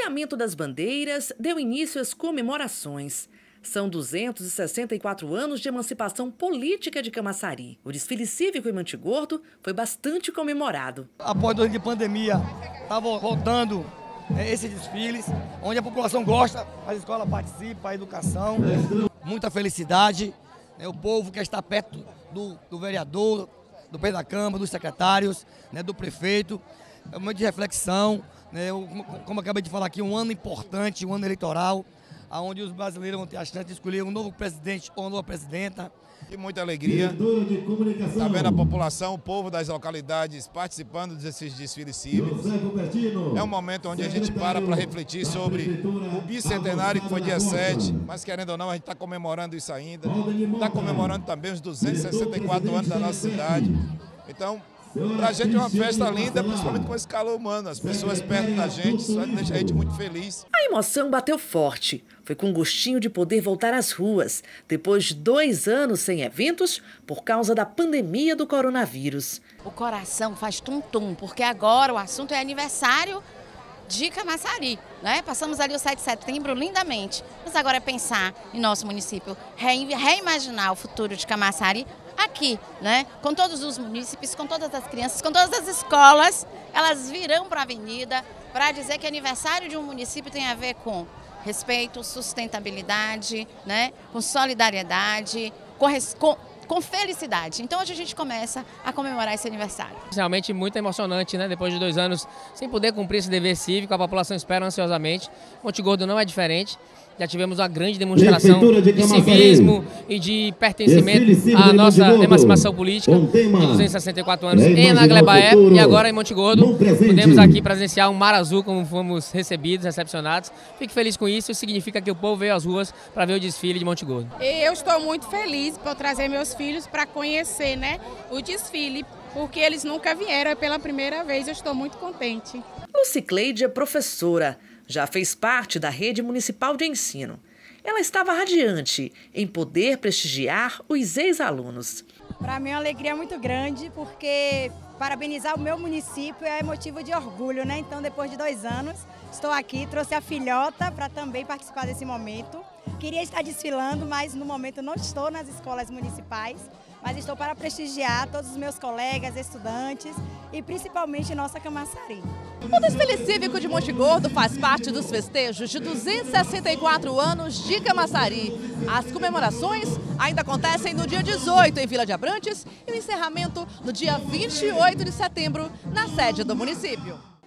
hasteamento das bandeiras deu início às comemorações. São 264 anos de emancipação política de Camaçari. O desfile cívico em Montegordo foi bastante comemorado. Após 2 anos de pandemia, está voltando esses desfiles, onde a população gosta, a escola participa, a educação, muita felicidade. O povo quer estar perto do vereador, do presidente da Câmara, dos secretários, do prefeito. É um momento de reflexão, como eu acabei de falar aqui, um ano importante, um ano eleitoral, onde os brasileiros vão ter a chance de escolher um novo presidente ou uma nova presidenta. E muita alegria, está vendo a população, o povo das localidades participando desses desfiles cívicos. É um momento onde a gente para refletir sobre o bicentenário que foi dia 7, mas querendo ou não a gente está comemorando isso ainda. Está comemorando também os 264 anos da nossa cidade. Então, para a gente é uma festa linda, principalmente com esse calor humano. As pessoas perto da gente, só deixa a gente muito feliz. A emoção bateu forte. Foi com gostinho de poder voltar às ruas, depois de 2 anos sem eventos por causa da pandemia do coronavírus. O coração faz tum-tum, porque agora o assunto é aniversário de Camaçari, né? Passamos ali o 7 de setembro lindamente, mas agora é pensar em nosso município, reimaginar o futuro de Camaçari aqui, né? Com todos os munícipes, com todas as crianças, com todas as escolas, elas virão para a avenida para dizer que aniversário de um município tem a ver com respeito, sustentabilidade, né? Com solidariedade, com felicidade. Então hoje a gente começa a comemorar esse aniversário. Realmente muito emocionante, né? Depois de 2 anos sem poder cumprir esse dever cívico, a população espera ansiosamente. Montegordo não é diferente. Já tivemos uma grande demonstração de civismo e de pertencimento à nossa emancipação política de 264 anos em Anaglebaé e agora em Montegordo. Podemos aqui presenciar um mar azul como fomos recebidos, recepcionados. Fico feliz com isso, significa que o povo veio às ruas para ver o desfile de Montegordo. Eu estou muito feliz por trazer meus filhos para conhecer, né, o desfile, porque eles nunca vieram, é pela primeira vez, eu estou muito contente. Lucicleide é professora. Já fez parte da rede municipal de ensino. Ela estava radiante em poder prestigiar os ex-alunos. Para mim é uma alegria muito grande, porque parabenizar o meu município é motivo de orgulho, né? Então, depois de 2 anos, estou aqui, trouxe a filhota para também participar desse momento. Queria estar desfilando, mas no momento não estou nas escolas municipais, mas estou para prestigiar todos os meus colegas, estudantes e principalmente nossa Camaçari. O desfile cívico de Montegordo faz parte dos festejos de 264 anos de Camaçari. As comemorações ainda acontecem no dia 18 em Vila de Abrantes e o encerramento no dia 28 de setembro na sede do município.